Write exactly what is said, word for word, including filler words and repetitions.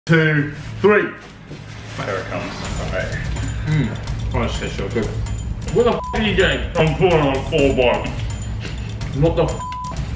two, three. There it comes. Alright. Mmm. Oh, this tastes so good. What the f are you getting? I'm pulling on four bar. What the f